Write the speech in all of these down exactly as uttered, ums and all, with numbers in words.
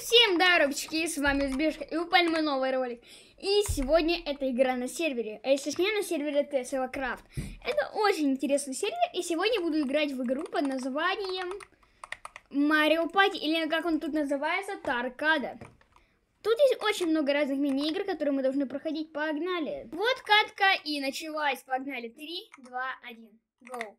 Всем здоровчики, с вами Узбешка, и упали мой новый ролик. И сегодня это игра на сервере, а если точнее на сервере Tesla Craft. Это очень интересный сервер, и сегодня буду играть в игру под названием Mario Party, или как он тут называется, Таркада. Тут есть очень много разных мини-игр, которые мы должны проходить. Погнали! Вот катка и началась. Погнали. три, два, один. Go.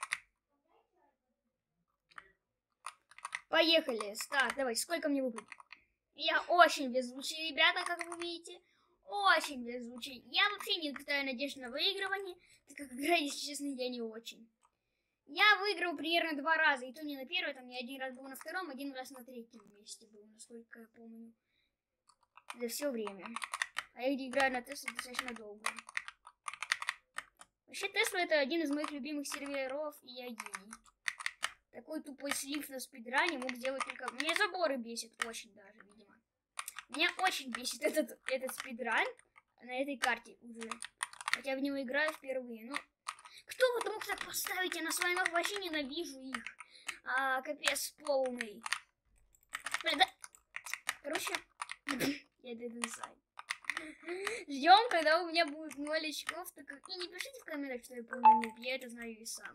Поехали. Старт. Давайте. Сколько мне выпадет? Я очень везучий, ребята, как вы видите. Очень везучий. Я вообще не питаю надежды на выигрывание, так как игра, если честно, я не очень. Я выиграл примерно два раза. И то не на первой, там не один раз был на втором, один раз на третьем месте был, насколько я помню. За все время. А я играю на Тесле достаточно долго. Вообще, Тесла это один из моих любимых серверов, и я гений. Такой тупой слив на спидране мог сделать только... Мне заборы бесит очень даже, видимо. Меня очень бесит этот, этот спидран на этой карте уже. Хотя в него играю впервые. Ну, кто вот мог так поставить? Я на своем вообще ненавижу их. А, капец полный. Блин, да... Короче, я dead inside. Ждем, когда у меня будет ноль очков. Так... И не пишите в комментах, что я полный нуб. Я это знаю и сам.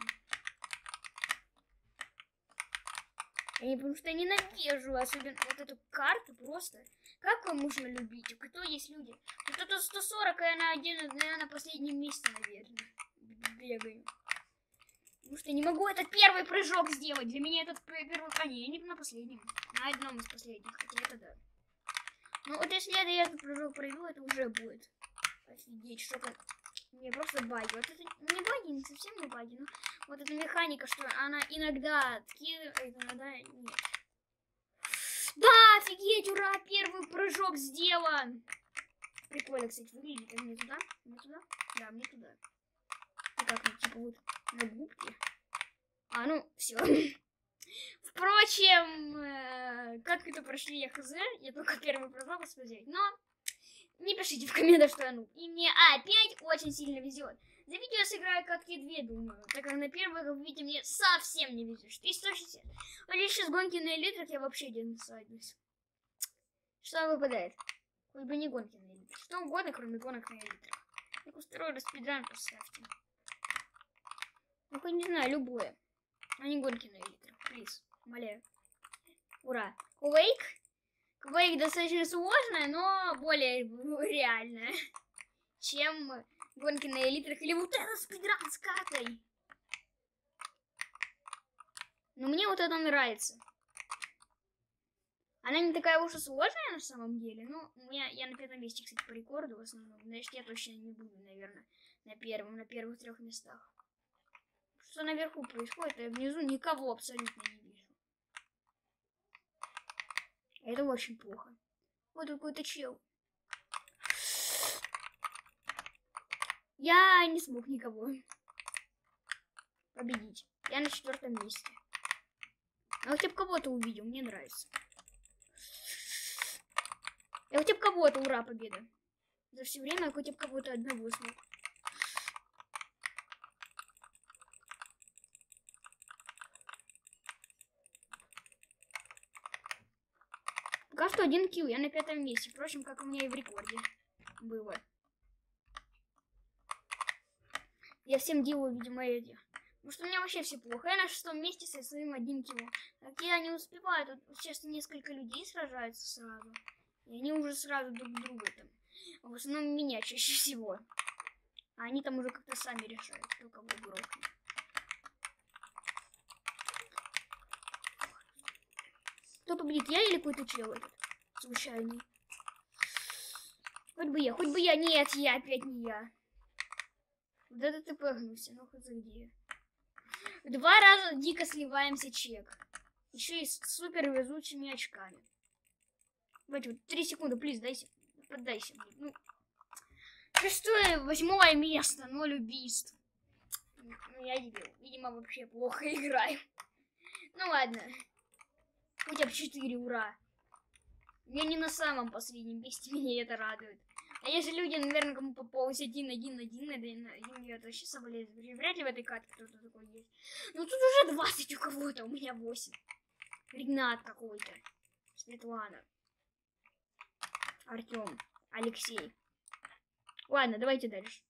Я потому что ненавижу, особенно вот эту карту просто. Как ее можно любить? Кто есть люди? Кто-то сто сорок, а я на, один, я на последнем месте, наверное, бегаю. Потому что не могу этот первый прыжок сделать. Для меня этот первый... А, не, не на последнем. На одном из последних, хотя это да. Ну вот если я этот прыжок пройду, это уже будет. Офигеть, что как... Мне просто баги. Вот это не баги, не совсем не баги, но вот эта механика, что она иногда откидывает, иногда нет. Да, офигеть, ура, первый прыжок сделан. Прикольно, кстати, выглядит. А мне туда? Мне туда? Да, мне туда. И как мне, типа, вот на губке. А, ну, все. Впрочем, э, как это прошли, я хз. Я только первый прыжок успел сделать. Но не пишите в комментах, что я ну. И мне опять очень сильно везет. За видео я сыграю катки две, думаю. Так как на первой, как видите, мне совсем не везет. И сто шестьдесят. А лишь с гонки на элитрах я вообще не садусь. Что выпадает? Хоть бы не гонки на элитрах. Что угодно, кроме гонок на элитрах. Так устрою распидран, поставьте. Ну, хоть не знаю, любое. А не гонки на элитрах. Плиз, умоляю. Ура. Quake. Quake достаточно сложная, но более реальная, чем гонки на элитрах или вот этот спидран с картой. Но мне вот это нравится. Она не такая уж и сложная на самом деле. Ну, у меня, я на пятом месте, кстати, по рекорду в основном. Значит, я точно не буду, наверное, на первом, на первых трех местах. Что наверху происходит, а внизу никого абсолютно не вижу. Это очень плохо. Вот какой-то чел. Я не смог никого победить. Я на четвертом месте. Но хотя бы кого-то увидел, мне нравится. Я хотя бы кого-то, ура, победа. За все время я хотя бы кого-то одного смог. Пока что один килл, я на пятом месте. Впрочем, как у меня и в рекорде было. Я всем делаю, видимо, эти. Потому что у меня вообще все плохо. Я на шестом месте со своим одним киллом. Так я не успеваю. Тут сейчас несколько людей сражаются сразу. И они уже сразу друг друга там. В основном меня чаще всего. А они там уже как-то сами решают, кто кого грохнет. Кто победит, я или какой-то чел этот случайный? Хоть бы я, хоть бы я. Нет, я опять не я. Вот это ты погнулся, ну хоть где. Два раза дико сливаемся чек. Еще и с супер везучими очками. Давайте вот три секунды, плиз, дайся. Поддайся мне. Ну, шестое, восьмое место, ноль убийств. Ну, я дебил. Видимо, вообще плохо играю. Ну ладно. Хотя бы четыре, ура. Я не на самом последнем месте, меня это радует. А если люди, наверное, кому попалось один, один, один, один, один, я вообще соболезную. Вряд ли в этой карте кто-то такой есть. Ну тут уже двадцать у кого-то, у меня восемь. Ригнат какой-то. Светлана. Артем. Алексей. Ладно, давайте дальше.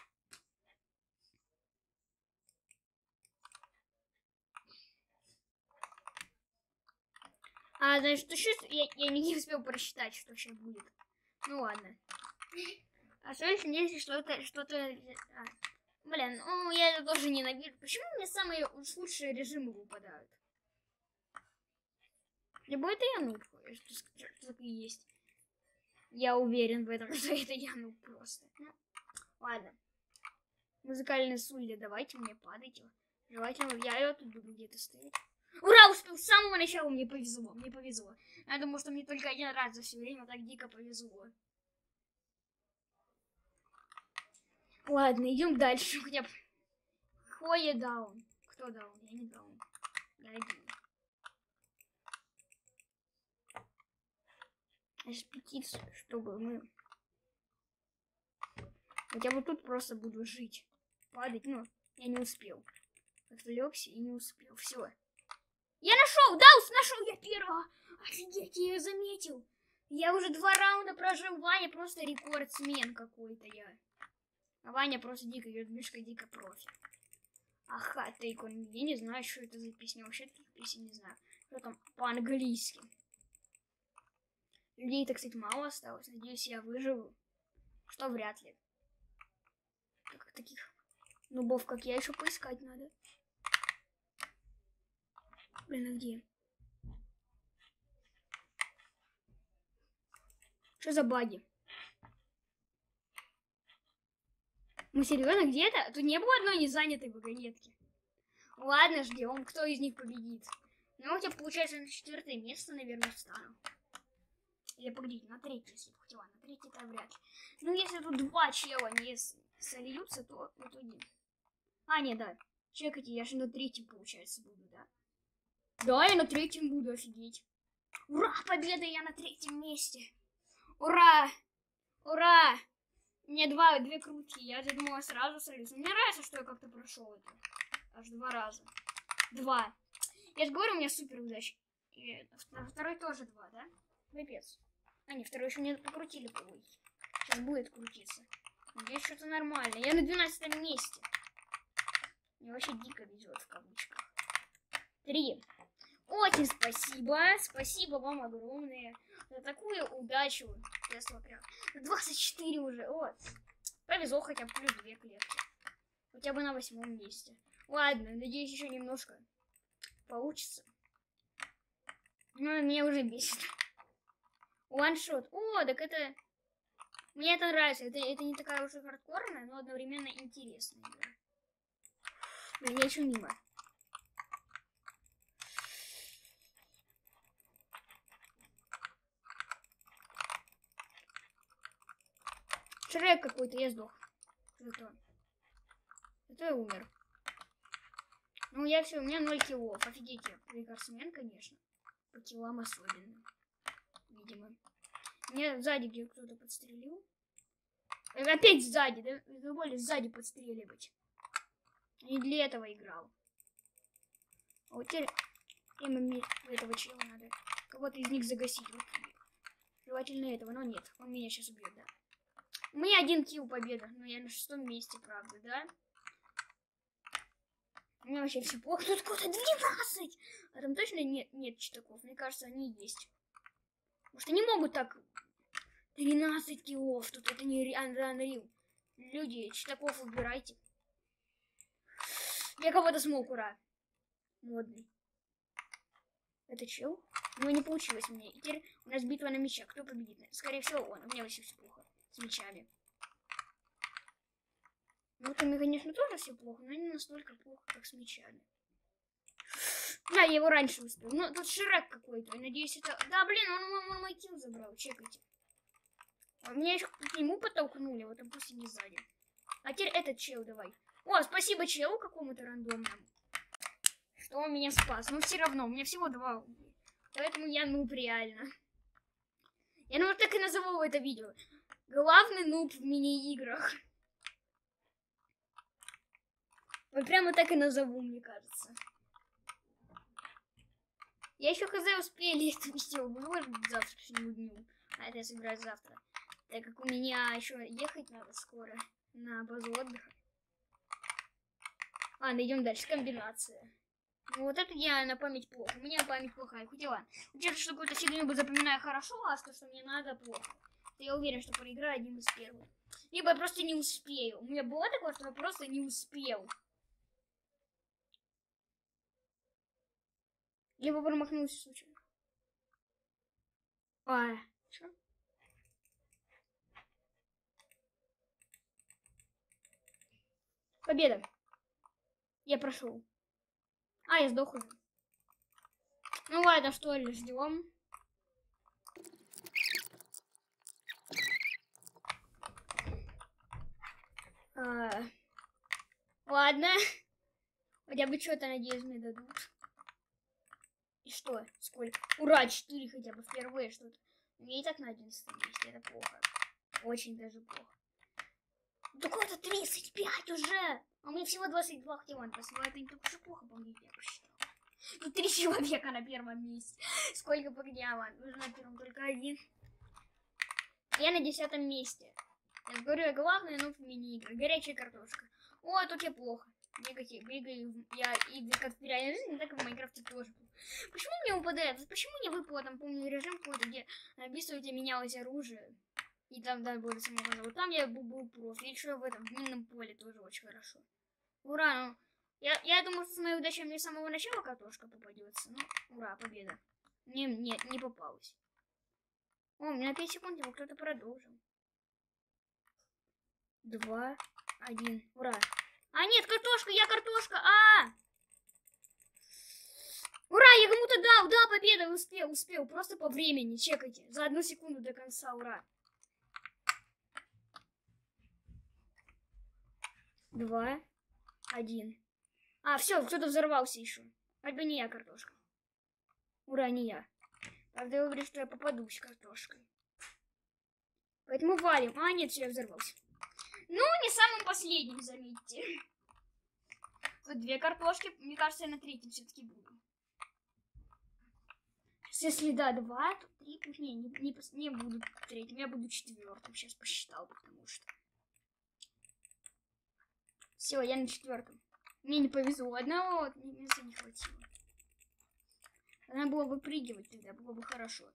А, значит, что сейчас я, я не успел просчитать, что сейчас будет. Ну ладно. А что если что-то, что-то... А, блин, ну я это тоже ненавижу. Почему мне самые лучшие режимы выпадают? Либо это я нуб, что, что так и есть. Я уверен в этом, что это я нуб просто. Ну, ладно. Музыкальные сулья, давайте мне падайте. Желательно, я ее тут буду где-то стоять. Ура, успел! С самого начала мне повезло, мне повезло. Я думаю, что мне только один раз за все время так дико повезло. Ладно, идем дальше. Хотя бы... Хлоя даун. Кто даун? Я не даун. Я один. Значит, петицию, чтобы мы... Хотя бы тут просто буду жить. Падать, но я не успел. Отвлекся и не успел. Все. Я нашел! Даус нашел я первого! Офигеть, я ее заметил. Я уже два раунда прожил. Ваня просто рекордсмен какой-то я. А Ваня просто дико, Юрмишка дико профи. Ага, тейк он. Я не знаю, что это за песня. Вообще таких песен не знаю. Что там по-английски. Людей-то, кстати, мало осталось. Надеюсь, я выживу. Что вряд ли. Так, таких нубов, как я, еще поискать надо. Блин, а где? Что за баги? Мы серьезно где-то? Тут не было одной незанятой вагонетки. Ладно, ждем, кто из них победит. Ну, у тебя получается на четвертое место, наверное, встану. Или погодите, на третье, если бы хотела. На третье-то вряд ли. Ну, если тут два чела не сольются, то в итоге... А, нет, да. Чекайте, я же на третьем, получается, буду, да? Да, я на третьем буду, офигеть. Ура, победа, я на третьем месте. Ура! Ура! Мне два, две крутки, я думала сразу солюсь. Мне нравится, что я как-то прошел это. Аж два раза. Два. Я же говорю, у меня супер удача. И второй тоже два, да? Капец. А, не, второй еще мне покрутили. Ой. Сейчас будет крутиться. Надеюсь, что-то нормально. Я на двенадцатом месте. Мне вообще дико везет в кавычках. Три. Очень спасибо. Спасибо вам огромное за такую удачу. двадцать четыре уже. Вот. Повезло хотя бы плюс две клетки. Хотя бы на восьмом месте. Ладно, надеюсь, еще немножко получится. Но меня уже бесит. Ваншот. О, так это... Мне это нравится. Это, это не такая уж и хардкорная, но одновременно интересная игра. Блин, я еще мимо. Шрек какой-то, я сдох. Это, это я умер. Ну, я все, у меня ноль киллов. Офигеть, я рекордсмен, конечно. По киллам особенно. Видимо. Мне сзади где кто-то подстрелил. Опять сзади, да? Это более сзади подстреливать. Не для этого играл. А вот теперь им этого чела надо. Кого-то из них загасить. Вот. Желательно этого, но нет. Он меня сейчас убьет, да. У меня один килл победа. Но я на шестом месте, правда, да? У меня вообще все плохо. Тут какое-то двенадцать! А там точно нет, нет читаков? Мне кажется, они есть. Может, они могут так... тринадцать киллов. Тут это не Unreal. Люди, читаков убирайте. Я кого-то смог, ура. Модный. Это чел? Ну, не получилось мне. И теперь у нас битва на мечах. Кто победит? Скорее всего, он. У меня вообще все плохо. С мечами. Ну, там, конечно, тоже все плохо, но не настолько плохо, как с мечами. Да, я его раньше успел. Ну, тут Шрек какой-то. Надеюсь, это... Да, блин, он, он, он мой килл забрал. Чекайте. А меня еще к нему подтолкнули. Вот, допустим, не сзади. А теперь этот чел давай. О, спасибо челу какому-то рандомному. Что он меня спас. Но все равно, у меня всего два. Поэтому я нуб реально. Я, ну, так и назову это видео. Главный нуб в мини-играх. Вот прямо так и назову, мне кажется. Я еще хз успели это все выложить к завтрашнему дню. А это я собираюсь завтра. Так как у меня еще ехать надо скоро на базу отдыха. А, идем дальше. Комбинация. Ну, вот это я на память плохо. У меня память плохая. Хотя ладно. Учитывая, что какую-то фигню запоминаю хорошо, а то, что мне надо, плохо. То я уверен, что проиграю один из первых. Либо я просто не успею. У меня было такое, что я просто не успел. Либо промахнулся случайно. А, что? Победа. Я прошел. А, я сдох уже. Ну ладно, что ли, ждем. А, ладно. Хотя бы что-то, надеюсь, мне дадут. И что? Сколько? Ура, четыре хотя бы впервые что-то. Мне и так на одиннадцатом месте, это плохо. Очень даже плохо. Да куда-то тридцать пять уже! А мне всего двадцать два, хотя ладно, это не так уж и плохо, по мне, я посчитал. Тут три человека на первом месте. Сколько погня, ладно, уже на первом только один. Я на десятом месте. Я говорю, я главный, ну, в мини-игры. Горячая картошка. О, тут я плохо. Негатив. Бегаю, я игры как в реальной жизни, так и в Майнкрафте тоже. Почему мне выпадает? Почему не выпало там, помню, режим какой-то, где написано, у тебя менялось оружие. И там, да, было самого. Вот там я был, был проф. И еще в этом, в минном поле тоже очень хорошо. Ура, ну, я, я думаю, что с моей удачей мне с самого начала картошка попадется. Ну, ура, победа. Не, нет, не попалась. О, у меня на пять секунд его кто-то продолжил. Два, один, ура. А, нет, картошка, я картошка, а! Ура, я кому-то дал, да, победа, успел, успел. Просто по времени, чекайте. За одну секунду до конца, ура. Два, один. А, все, кто-то взорвался еще. Это не я картошка. Ура, не я. Правда, я говорю, что я попадусь картошкой. Поэтому валим. А, нет, все, я взорвался. Ну, не самым последним, заметьте. Вот две картошки. Мне кажется, я на третьем все-таки буду. Если да, два, то три. Не, не, не, не буду третьим, я буду четвертым. Сейчас посчитал, потому что. Все, я на четвертом. Мне не повезло. Одного вот места не хватило. Надо было выпрыгивать тогда, было бы хорошо.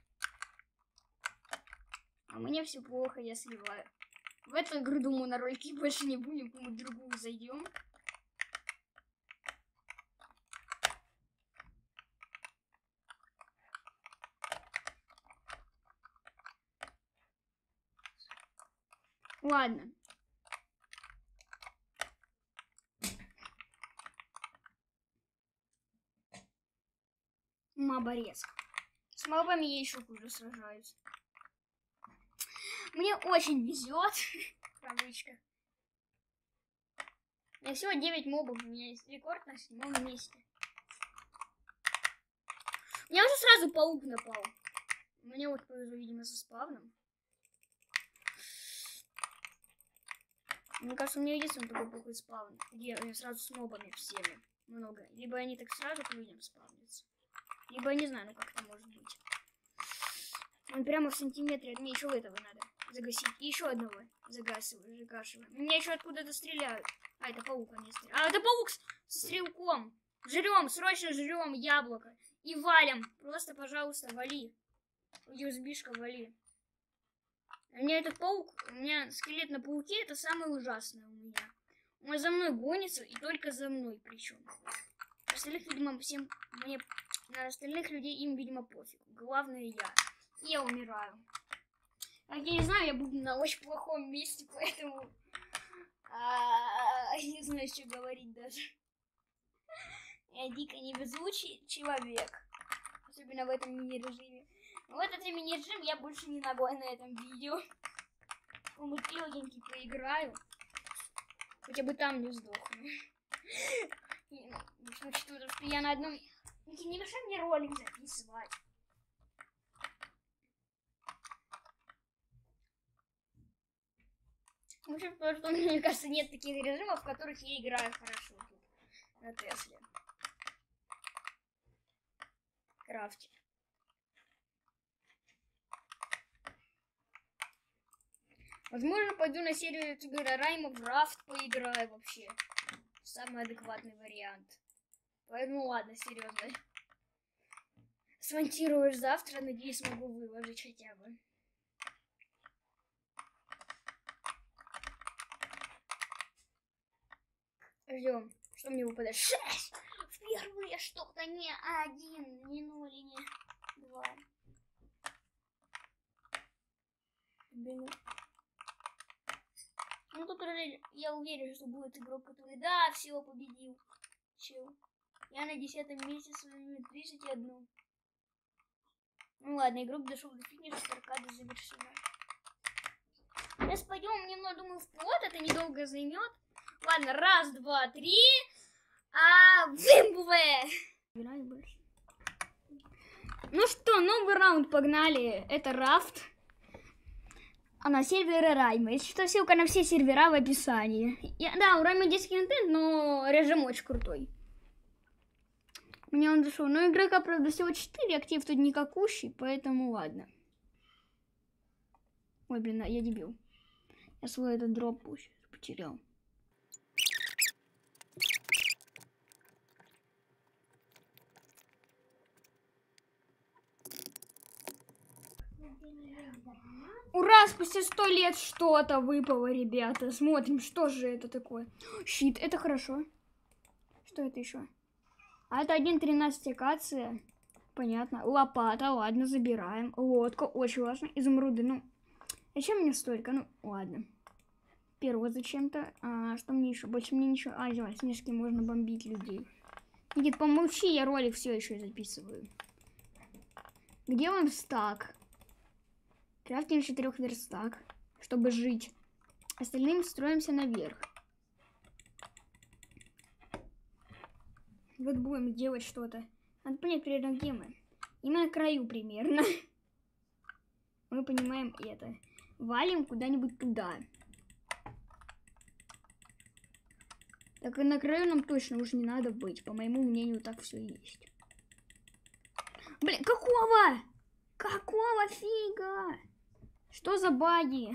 А мне все плохо, я сливаю. В эту игру, думаю, на ролики больше не будем, мы в другую зайдем. Ладно. Моборезка. С мобами я еще хуже сражаюсь. Мне очень везет. Кавычка. У меня всего девять мобов. У меня есть рекорд на седьмом месте. У меня уже сразу паук напал. Мне вот повезло, видимо, со спавном. Мне кажется, у меня единственный такой плохой спавн, где я сразу с мобами всеми много. Либо они так сразу к людям спавнятся. Либо я не знаю, ну как это может быть. Он прямо в сантиметре от меня. Еще этого надо загасить. И еще одного загасываю, загашиваю. Меня еще откуда-то стреляют. А, это паук, а не стреляют. А, это паук с, с стрелком. Жрем, срочно жрем яблоко. И валим. Просто, пожалуйста, вали. ю эс би-шка, вали. У меня этот паук, у меня скелет на пауке, это самое ужасное у меня. Он за мной гонится, и только за мной причем. Остальных, видимо, всем, мне, на остальных людей им, видимо, пофиг. Главное я. И я умираю. А я не знаю, я буду на очень плохом месте, поэтому а, не знаю, что говорить даже. Я дико невезучий человек. Особенно в этом мини-режиме. Но в этот мини-режим я больше не ногой на этом видео. Какому-то легенький поиграю. Хотя бы там не сдохну. Учитывая, что я на одном... Не мешай мне ролик записывать. Потому что, мне кажется, нет таких режимов, в которых я играю хорошо тут, на Тесле. Крафте. Возможно, пойду на серию Райма в Рафт поиграю вообще. Самый адекватный вариант. Поэтому ладно, серьезно. Смонтируешь завтра, надеюсь, смогу выложить хотя бы. Ждем. Что мне выпадает? Шесть! Впервые что-то не один, не ноль, не два. Блин. Ну тут уже я уверен, что будет игрок, который да, всего победил. Чел. Я на десятом месте с вами тридцать один. Ну ладно, игрок дошел до финиша, аркада завершена. Сейчас пойдем, мне, ну, думаю, в плот, это недолго займет. Ладно, раз, два, три. А, вымбуве! Ну что, новый раунд, погнали. Это Рафт. А на сервере Райма. Если что, ссылка на все сервера в описании. Я, да, у Райма детский контент, но режим очень крутой. Мне он зашел. Но игрока, правда, всего четыре, актив тут никакущий, поэтому ладно. Ой, блин, я дебил. Я свой этот дроп потерял. Ура, спустя сто лет что-то выпало, ребята. Смотрим, что же это такое. Щит, это хорошо. Что это еще? А это один тринадцать акация. Понятно. Лопата, ладно, забираем. Лодка, очень важно. Изумруды, ну. Зачем мне столько? Ну, ладно. Перо зачем-то. А, что мне еще? Больше мне ничего. А, взяла, снежки, можно бомбить людей. Никит, помолчи, я ролик все еще записываю. Где он стак? Крафтим четырех верстак, чтобы жить. Остальным строимся наверх. Вот будем делать что-то. Надо понять, примерно, где мы. И мы на краю примерно. Мы понимаем это. Валим куда-нибудь туда. Так и на краю нам точно уже не надо быть. По моему мнению, так все и есть. Блин, какого? Какого фига? Что за баги?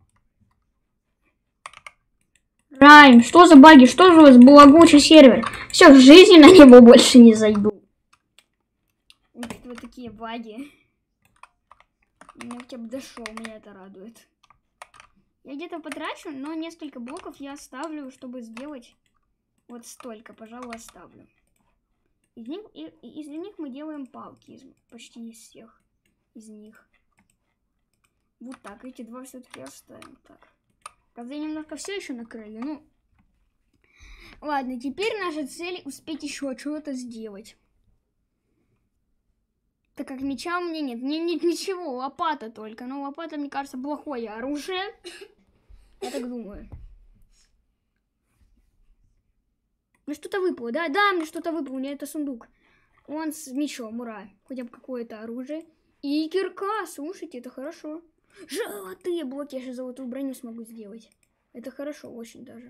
Райм, что за баги? Что же у вас балагучий сервер? Все, в жизни на него больше не зайду. Вот, вот такие баги. Я хотя бы дошел, меня это радует. Я где-то потрачу, но несколько блоков я оставлю, чтобы сделать вот столько, пожалуй, оставлю. Из них, и, из них мы делаем палки, из, почти из всех из них. Вот так, эти два все-таки оставим. Так. Правда, я немножко все еще на краю. Ну, ладно, теперь наша цель успеть еще что-то сделать. Так как меча у меня нет. Мне нет ничего, лопата только. Но лопата, мне кажется, плохое оружие. Я так думаю. Мне что-то выпало, да? Да, мне что-то выпало. У меня это сундук. Он с мечом, ура. Хотя бы какое-то оружие. И кирка, слушайте, это хорошо. Золотые блоки, я сейчас золотую броню смогу сделать. Это хорошо, очень даже.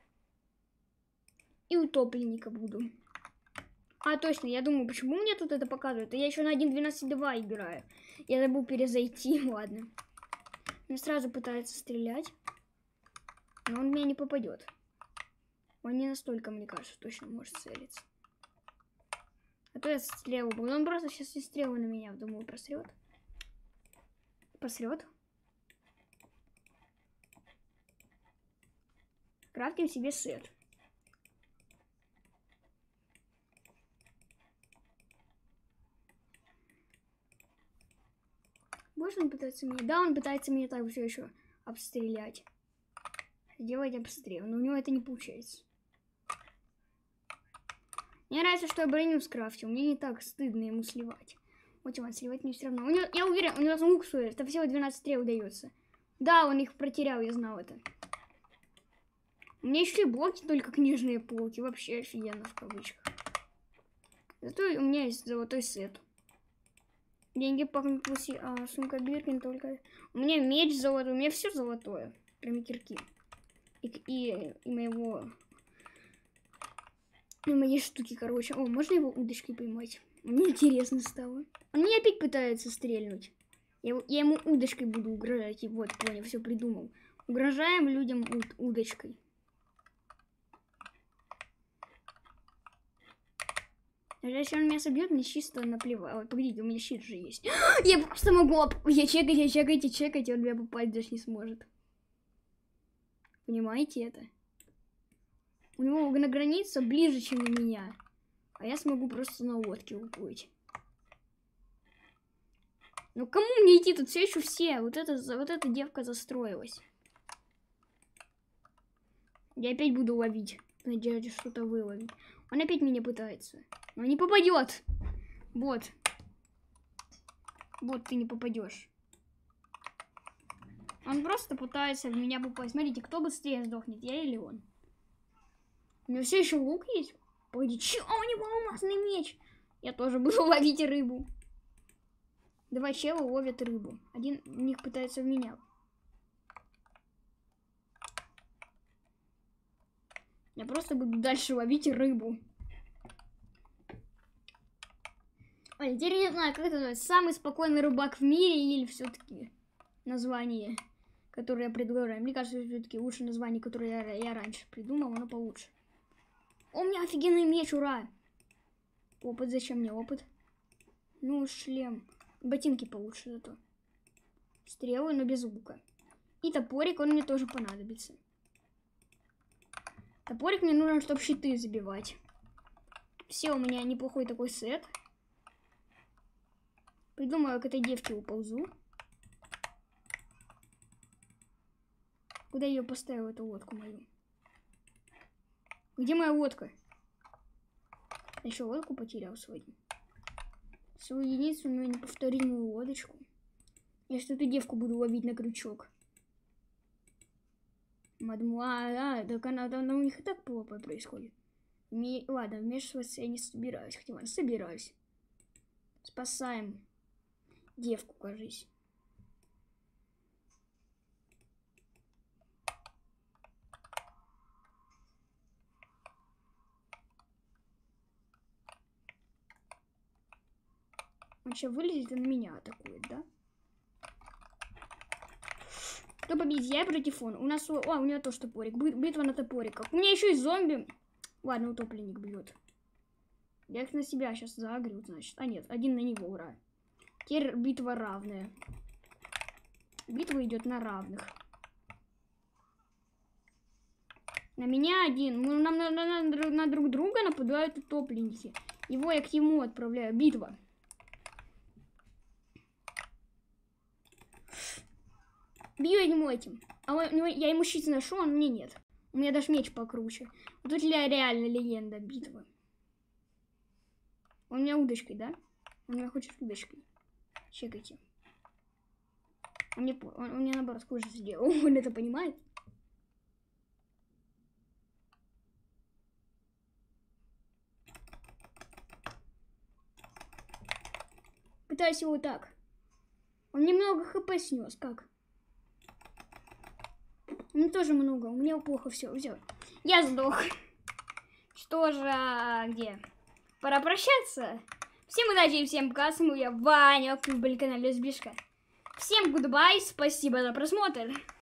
И утопленника буду. А, точно, я думаю, почему мне тут это показывают? Я еще на один двенадцать два играю. Я забыл перезайти, ладно. Он сразу пытается стрелять. Но он в меня не попадет. Он не настолько, мне кажется, точно может целиться. А то я стрелу буду. Он просто сейчас и стрелу на меня, думаю, просрет. Посрет. Крафтим себе сет. Может, он пытается меня... Да, он пытается меня так все еще обстрелять. Сделать обстрел. Но у него это не получается. Мне нравится, что я броню скрафтил. Мне не так стыдно ему сливать. Вот он сливать мне все равно. У него, я уверен, у него звук стоит. Это всего двенадцать стрел дается. Да, он их протерял, я знал это. У меня еще и блоки, только книжные полки. Вообще офигенно в кавычках. Зато у меня есть золотой сет. Деньги пахнут пуси, а сумка Биркин только... У меня меч золотой, у меня все золотое. Кроме кирки. И, и, и моего... И моей штуки, короче. О, можно его удочкой поймать? Мне интересно стало. Он мне опять пытается стрельнуть. Я, я ему удочкой буду угрожать. И вот, понял, все придумал. Угрожаем людям уд удочкой. Даже если он меня собьет, мне чисто наплевать. Ой, погодите, у меня щит же есть. Я просто могу... Я чекать, я чекать, я чекать, и он меня попасть даже не сможет. Понимаете это? У него на границе ближе, чем у меня. А я смогу просто на лодке уплыть. Ну кому мне идти? Тут все еще все. Вот, это, вот эта девка застроилась. Я опять буду ловить. В надежде что-то выловить. Он опять меня пытается. Но не попадет. Вот. Вот ты не попадешь. Он просто пытается в меня попасть. Смотрите, кто быстрее сдохнет, я или он. У него все еще лук есть. Погоди, че? А у него алмазный меч. Я тоже буду ловить рыбу. Два чела ловят рыбу. Один из них пытается в меня. Я просто буду дальше ловить рыбу. Ой, теперь не знаю, как это называется. Самый спокойный рыбак в мире или все-таки название, которое я предлагаю. Мне кажется, все-таки лучше название, которое я, я раньше придумал, оно получше. О, у меня офигенный меч, ура! Опыт, зачем мне опыт? Ну, шлем. Ботинки получше зато. Стрелы, но без лука. И топорик, он мне тоже понадобится. Топорик мне нужен, чтобы щиты забивать. Все, у меня неплохой такой сет. Придумаю, к этой девке уползу. Куда я ее поставил, эту лодку мою? Где моя лодка? Я еще лодку потерял свою. Свою единственную неповторимую лодочку. Я что эту девку буду ловить на крючок. Мадмуа, а, так она, она у них и так плохо происходит. Не, ладно, вмешиваться я не собираюсь. Хотя ладно, собираюсь. Спасаем девку, кажись. Он сейчас вылезет и на меня атакует, да? Кто победит? Я против он. У нас... О, у него тоже топорик. Битва на топориках. У меня еще и зомби. Ладно, утопленник бьет. Я их на себя сейчас загрю, значит. А нет, один на него, ура. Теперь битва равная. Битва идет на равных. На меня один. Мы, нам на, на, на, на друг друга нападают утопленники. Его я к ему отправляю. Битва. Бью я ему этим. А он, я ему щит ношу, а он мне нет. У меня даже меч покруче. Вот тут реально легенда битвы. Он меня удочкой, да? Он меня хочет удочкой. Чекайте. Он мне, он, он мне наоборот хуже сделал. Он это понимает? Пытаюсь его так. Он немного хп снес. Как? У меня тоже много. У меня плохо все. Все. Я сдох. Что же, а где? Пора прощаться. Всем удачи и всем пока. С вами я, Ваня. Вы были на канале Избишка. Всем гудбай. Спасибо за просмотр.